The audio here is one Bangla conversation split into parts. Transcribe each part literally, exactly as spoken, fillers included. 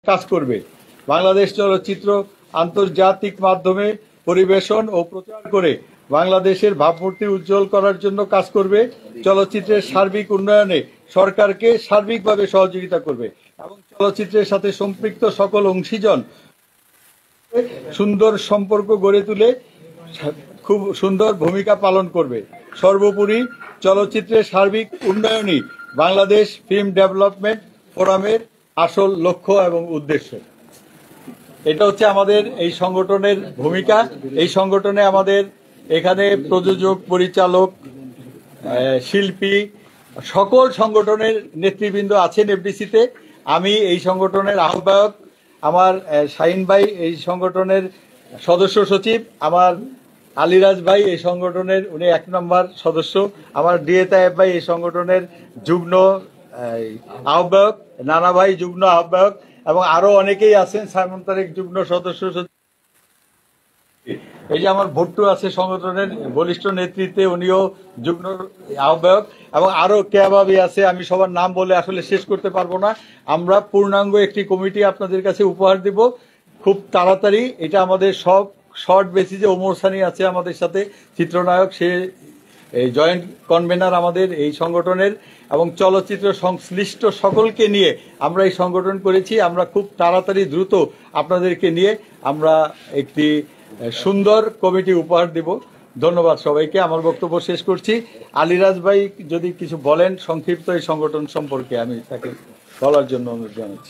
কাজ করবে। বাংলাদেশ চলচ্চিত্র আন্তর্জাতিক মাধ্যমে পরিবেশন ও প্রচার করে বাংলাদেশের ভাবমূর্তি উজ্জ্বল করার জন্য কাজ করবে। চলচ্চিত্রের সার্বিক উন্নয়নে সরকারকে সার্বিকভাবে সহযোগিতা করবে এবং চলচ্চিত্রের সাথে সম্পৃক্ত সকল অংশীজন সুন্দর সম্পর্ক গড়ে তুলে খুব সুন্দর ভূমিকা পালন করবে। সর্বোপরি চলচ্চিত্রের সার্বিক উন্নয়নই বাংলাদেশ ফিল্ম ডেভেলপমেন্ট ফোরামের আসল লক্ষ্য এবং উদ্দেশ্য। এটা হচ্ছে আমাদের এই সংগঠনের ভূমিকা। এই সংগঠনে আমাদের এখানে প্রযোজক, পরিচালক, শিল্পী, সকল সংগঠনের নেতৃবৃন্দ আছেন এফডিসিতে। আমি এই সংগঠনের আহ্বায়ক, আমার শাহিন ভাই এই সংগঠনের সদস্য সচিব, আমার আলিরাজ ভাই এই সংগঠনের উনি এক নম্বর সদস্য, আমার ডিএ তায়েব ভাই এই সংগঠনের যুগ্ম আহ্বায়ক, নানা ভাই যুগ্ম আহ্বায়ক এবং আরো অনেকেই আছেন, সাইমন তারেক যুগ্ম সদস্য সচিব। এই যে আমার ভুট্টু আছে সংগঠনের বলিষ্ঠ নেতৃত্বে, উনিও যুগ্ম আহ্বায়ক এবং আরো কেবাবি আছে। আমি সবার নাম বলে আসলে শেষ করতে পারবো না। আমরা পূর্ণাঙ্গ একটি কমিটি আপনাদের কাছে উপহার দিব খুব তাড়াতাড়ি। এটা আমাদের সব শর্ট বেসিসে ওমর সানি আছে আমাদের সাথে, চিত্রনায়ক, সে এই জয়েন্ট কনভেনার আমাদের এই সংগঠনের, এবং চলচ্চিত্র সংশ্লিষ্ট সকলকে নিয়ে আমরা এই সংগঠন করেছি। আমরা খুব তাড়াতাড়ি দ্রুত আপনাদেরকে নিয়ে আমরা একটি সুন্দর কমিটি উপহার দিব। ধন্যবাদ সবাইকে। আমার বক্তব্য শেষ করছি। আলিরাজ ভাই যদি কিছু বলেন সংক্ষিপ্ত এই সংগঠন সম্পর্কে, আমি তাকে বলার জন্য অনুরোধ জানাচ্ছি।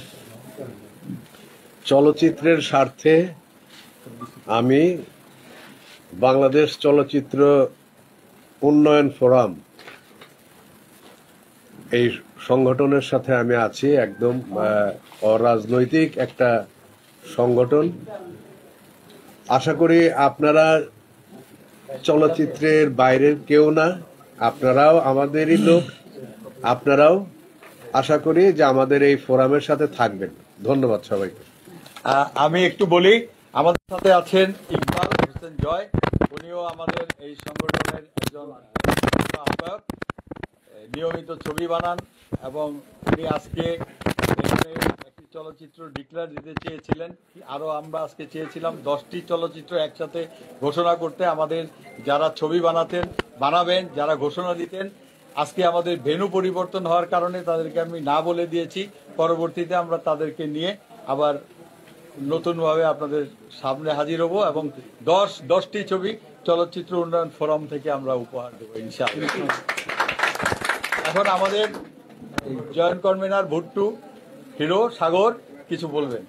চলচ্চিত্রের স্বার্থে আমি বাংলাদেশ চলচ্চিত্র উন্নয়ন ফোরাম এই সংগঠনের সাথে আমি আছি। একদম অরাজনৈতিক একটা সংগঠন। আশা করি আপনারা চলচ্চিত্রের বাইরের কেউ না, আপনারাও আমাদেরই লোক। আপনারাও আশা করি যে আমাদের এই ফোরামের সাথে থাকবেন। ধন্যবাদ সবাইকে। আমি একটু বলি, আমাদের সাথে আছেন ইকবাল হোসেন জয়, উনিও আমাদের এই সংগঠনের একজন আহ্বায়ক, নিয়মিত ছবি বানান এবং উনি আজকে এখানে একটি চলচ্চিত্র ডিক্লেয়ার দিতে চেয়েছিলেন। আরও আমরা আজকে চেয়েছিলাম দশটি চলচ্চিত্র একসাথে ঘোষণা করতে। আমাদের যারা ছবি বানাতেন, বানাবেন, যারা ঘোষণা দিতেন, আজকে আমাদের ভেন্যু পরিবর্তন হওয়ার কারণে তাদেরকে আমি না বলে দিয়েছি। পরবর্তীতে আমরা তাদেরকে নিয়ে আবার নতুনভাবে আপনাদের সামনে হাজির হব এবং দশ দশটি ছবি চলচ্চিত্র উন্নয়ন ফোরাম থেকে আমরা উপহার দেবো ইনশাআল্লাহ। এখন আমাদের জয়েন্ট কনভেনার ভুট্টু, হিরো, সাগর কিছু বলবেন।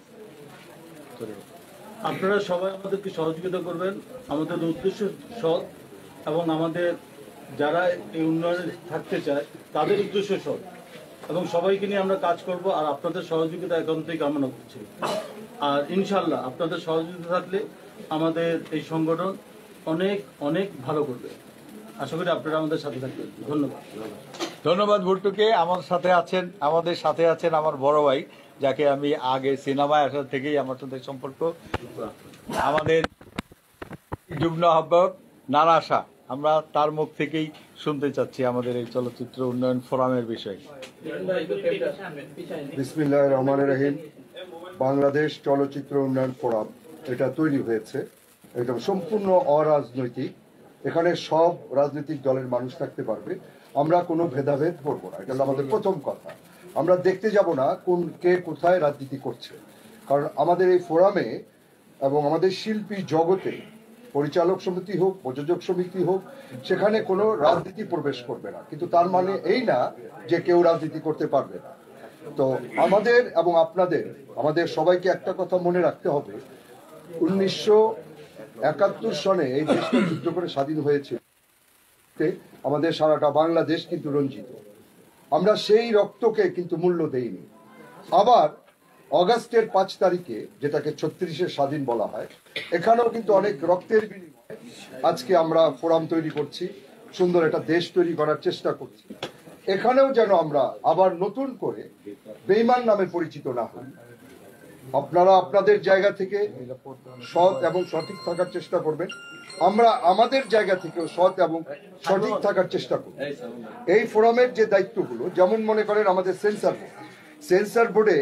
আপনারা সবাই আমাদেরকে সহযোগিতা করবেন। আমাদের উদ্দেশ্য সৎ এবং আমাদের যারা এই উন্নয়নে থাকতে চায় তাদের উদ্দেশ্য সৎ, এবং সবাইকে নিয়ে আমরা কাজ করব। আর আপনাদের সহযোগিতা একান্তই কামনা করছি। আর ইনশাল্লাহ আপনাদের সহযোগিতা থাকলে আমাদের এই সংগঠন অনেক অনেক ভালো করবে। আশা করি আপনারা আমাদের সাথে থাকবেন। ধন্যবাদ। ধন্যবাদ ভুট্টুকে। আমার সাথে আছেন, আমাদের সাথে আছেন আমার বড় ভাই, যাকে আমি আগে সিনেমায় আসার থেকেই আমার সাথে সম্পর্ক, আমাদের যুগ্ম আহ্বায়ক নানা শাহ। আমরা তার মুখ থেকেই শুনতে চাচ্ছি আমাদের এই চলচ্চিত্র উন্নয়ন ফোরামের বিষয়ে। বিসমিল্লাহির রহমানির রহিম। বাংলাদেশ চলচ্চিত্র উন্নয়ন ফোরাম এটা তৈরি হয়েছে একদম সম্পূর্ণ অরাজনৈতিক। এখানে সব রাজনৈতিক দলের মানুষ থাকতে পারবে। আমরা কোনো ভেদাভেদ করব না, এটা হলো আমাদের প্রথম কথা। আমরা দেখতে যাব না কোন কে কোথায় রাজনীতি করছে, কারণ আমাদের এই ফোরামে এবং আমাদের শিল্পী জগতে পরিচালক সমিতি হোক, প্রযোজক সমিতি হোক, সেখানে কোনো রাজনীতি প্রবেশ করবে না। কিন্তু তার মানে এই না যে কেউ রাজনীতি করতে পারবে না। তো আমাদের এবং আপনাদের, আমাদের সবাইকে একটা কথা মনে রাখতে হবে, উনিশশো একাত্তর সনে এই দেশটা যুদ্ধ করে স্বাধীন হয়েছে, আমাদের সারাটা বাংলাদেশ কিন্তু রঞ্জিত। আমরা সেই রক্তকে কিন্তু মূল্য দেইনি। আবার অগাস্টের পাঁচ তারিখে, যেটাকে ছত্রিশের স্বাধীন বলা হয়, এখানেও কিন্তু অনেক রক্তের বিনিময়ে আজকে আমরা ফোরাম তৈরি করছি, সুন্দর একটা দেশ তৈরি করার চেষ্টা করছি। এখানেও যেন আমরা আবার নতুন করে বেঈমান নামে পরিচিত না হই। আপনারা আপনাদের জায়গা থেকে সৎ এবং সঠিক থাকার চেষ্টা করবেন, আমরা আমাদের জায়গা থেকেও সৎ এবং সঠিক থাকার চেষ্টা করব। এই ফোরামের যে দায়িত্বগুলো, যেমন মনে করেন আমাদের সেন্সর বোর্ড, সেন্সর বোর্ডে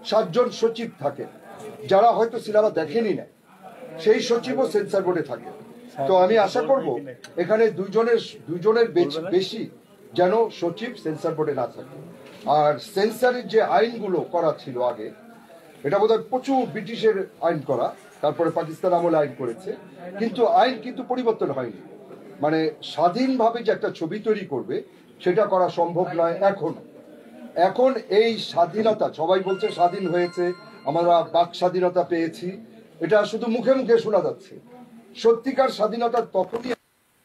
সাতজন সচিব থাকে, যারা হয়তো সিনেমা দেখেনি না, সেই সচিবও সেন্সর বোর্ডে থাকে। তো আমি আশা করব এখানে দুইজনের দুইজনের বেশি যেন সচিব সেন্সর বোর্ডে না থাকে। আর সেন্সরের যে আইনগুলো করা ছিল আগে, এটা বোধহয় প্রচুর ব্রিটিশের আইন করা, তারপরে পাকিস্তান আমলে আইন করেছে, কিন্তু আইন কিন্তু পরিবর্তন হয়নি। মানে স্বাধীনভাবে যে একটা ছবি তৈরি করবে সেটা করা সম্ভব নয় এখন। এখন এই স্বাধীনতা, সবাই বলছে স্বাধীন হয়েছে, আমরা বাক স্বাধীনতা পেয়েছি, এটা শুধু মুখে মুখে শোনা যাচ্ছে। সত্যিকার স্বাধীনতা তখনই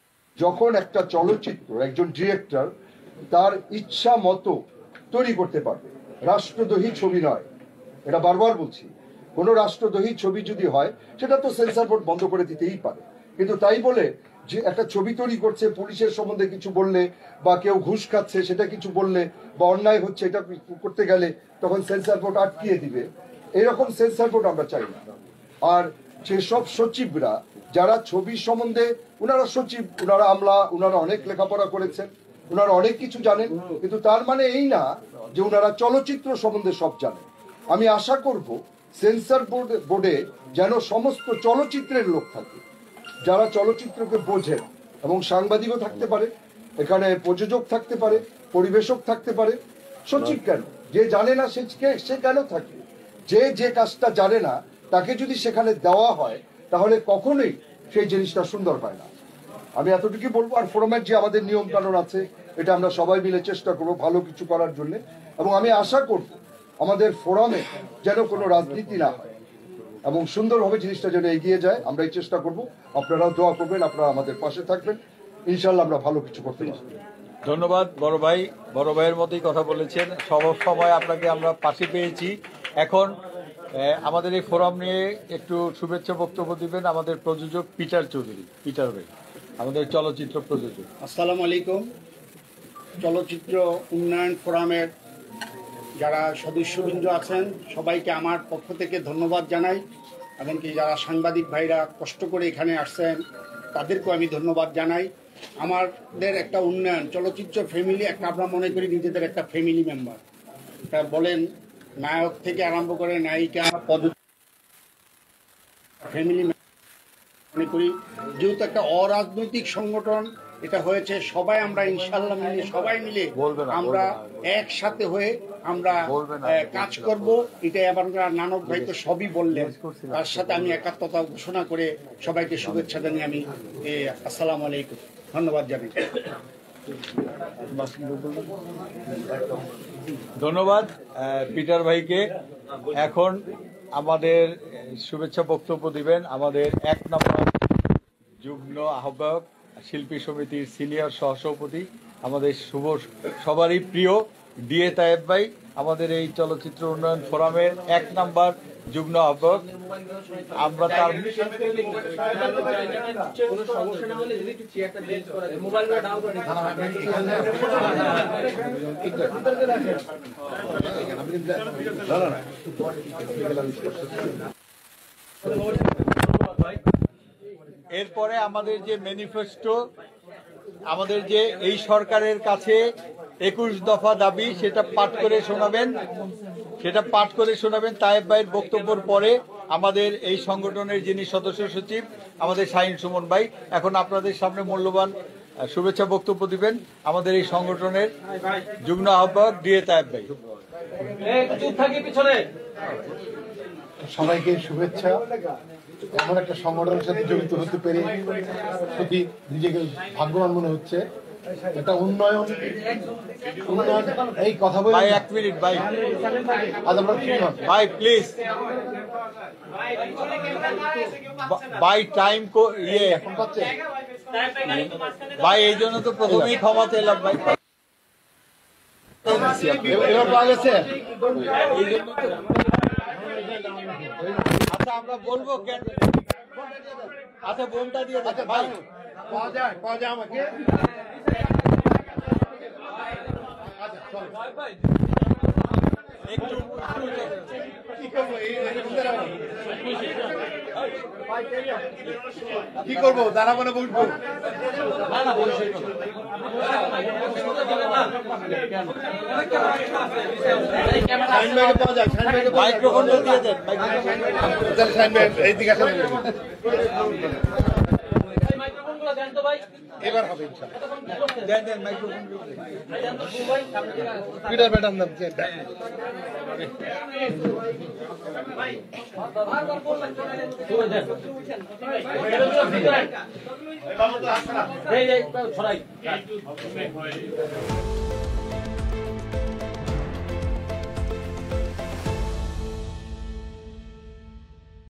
যখন একটা চলচ্চিত্র একজন ডিরেক্টর তার ইচ্ছা মতো তৈরি করতে পারবে। রাষ্ট্রদ্রোহী ছবি নয়, এটা বারবার বলছি। কোনো রাষ্ট্রদ্রোহী ছবি যদি হয় সেটা তো সেন্সর বোর্ড বন্ধ করে দিতেই পারে, কিন্তু তাই বলে যে একটা ছবি তৈরি করছে, পুলিশের সম্বন্ধে কিছু বললে বা কেউ ঘুষ খাচ্ছে সেটা কিছু বললে বা অন্যায় হচ্ছে এটা করতে গেলে তখন সেন্সর বোর্ড আটকিয়ে দিবে, এরকম সেন্সর বোর্ড আমরা চাই না। আর যেসব সচিবরা যারা ছবি সম্বন্ধে, ওনারা সচিব, ওনারা আমলা, ওনারা অনেক লেখাপড়া করেছেন, ওনারা অনেক কিছু জানেন, কিন্তু তার মানে এই না যে ওনারা চলচ্চিত্র সম্বন্ধে সব জানেন। আমি আশা করব সেন্সর বোর্ড বোর্ডে যেন সমস্ত চলচ্চিত্রের লোক থাকে, যারা চলচ্চিত্রকে বোঝেন, এবং সাংবাদিকও থাকতে পারে, এখানে প্রযোজক থাকতে পারে, পরিবেশক থাকতে পারে। সচিব কেন? যে জানে না সে সে কেন থাকে? যে যে কাজটা জানে না তাকে যদি সেখানে দেওয়া হয় তাহলে কখনোই সেই জিনিসটা সুন্দর হয় না। আমি এতটুকু বলবো। আর ফোরামের যে আমাদের নিয়ম কানুন আছে, এটা আমরা সবাই মিলে চেষ্টা করবো ভালো কিছু করার জন্য, এবং আমি আশা করব আমাদের ফোরামে যেন কোনো রাজনীতি না হয় এবং সুন্দরভাবে জিনিসটা যেন এগিয়ে যায়। আমরা এই চেষ্টা করব, আপনারাও দোয়া করবেন, আপনারা আমাদের পাশে থাকবেন, ইনশাল্লাহ আমরা ভালো কিছু করতে পারবো। ধন্যবাদ বড় ভাই, বড় ভাইয়ের মতোই কথা বলেছেন। সব সময় আপনাকে আমরা পাশে পেয়েছি। এখন আমাদের এই ফোরাম নিয়ে একটু শুভেচ্ছা বক্তব্য দিবেন আমাদের প্রযোজক পিটার চৌধুরী। পিটার ভাই, আমাদের চলচ্চিত্র প্রযোজক। আসসালামু আলাইকুম। চলচ্চিত্র উন্নয়ন ফোরামের যারা সদস্যবৃন্দ আছেন সবাইকে আমার পক্ষ থেকে ধন্যবাদ জানাই, এমনকি যারা সাংবাদিক ভাইরা কষ্ট করে এখানে আসছেন তাদেরকেও আমি ধন্যবাদ জানাই। আমাদের একটা উন্নয়ন চলচ্চিত্র ফ্যামিলি, একটা আমরা মনে করি নিজেদের একটা ফ্যামিলি মেম্বার। তা বলেন নায়ক থেকে আরম্ভ করে নায়িকা পদ ফ্যামিলি মনে করি। যেহেতু একটা অরাজনৈতিক সংগঠন এটা হয়েছে, সবাই আমরা ইনশাল্লাহ মিলে সবাই মিলে আমরা একসাথে হয়ে আমরা কাজ করব। এটাই আবার নানক ভাই তো সবই বললেন, তার সাথে আমি একাত্মতা ঘোষণা করে সবাইকে শুভেচ্ছা জানিয়ে আমি আসসালামু আলাইকুম ধন্যবাদ জানাই। ধন্যবাদ পিটার ভাইকে। এখন আমাদের শুভেচ্ছা বক্তব্য দিবেন আমাদের এক নম্বর যুগ্ম আহ্বায়ক, শিল্পী সমিতির সিনিয়র সহসভাপতি, আমাদের শুভ সবারই প্রিয় ডিএ তায়েব ভাই, আমাদের এই চলচ্চিত্র উন্নয়ন ফোরামের এক নাম্বার যুগ্ম আহ্বায়ক। আমরা তার এরপরে আমাদের যে ম্যানিফেস্টো, আমাদের যে এই সরকারের কাছে একুশ দফা দাবি, সেটা পাঠ করে শোনাবেন সেটা পাঠ করে শোনাবেন তায়েব ভাইয়ের বক্তব্যের পরে আমাদের এই সংগঠনের যিনি সদস্য সচিব আমাদের শাহিন সুমন ভাই। এখন আপনাদের সামনে মূল্যবান শুভেচ্ছা বক্তব্য দিবেন আমাদের এই সংগঠনের যুগ্ম আহ্বায়ক ডিএ তায়েব ভাই। সবাইকে শুভেচ্ছা। এমন একটা সংগঠনের সাথে জড়িত হতে পেরে সত্যি নিজেকে ভাগ্যবান মনে হচ্ছে। এটা উন্নয়ন উন্নয়ন এই কথা বলে ভাই এক মিনিট ভাই আজ আমরা ভাই প্লিজ ভাই টাইম ইয়ে এখন পাচ্ছে ভাই এই জন্য তো প্রথমেই ক্ষমা চাইলাম ভাই। এবার পাওয়া গেছে। আচ্ছা আমরা বলবো কেন, আচ্ছা বোনটা দিয়ে দেন ভাই। পাওয়া যায় পাওয়া যায় আমাকে। একটু কি করবো এই কি করবো দাঁড়াবো না বসবো? শাহিন ভাইকে পাওয়া যায়, শাহিন ভাইকে পাওয়া যায়। মাইক্রোফোনটা দিয়ে দেন, তাহলে শাহিন ভাই এইদিকে আসেন। এবার হবে ইনশাআল্লাহ। দেন দেন মাইক্রোফোন পিটার ম্যাডাম নাম কি? এই এই ছড়াই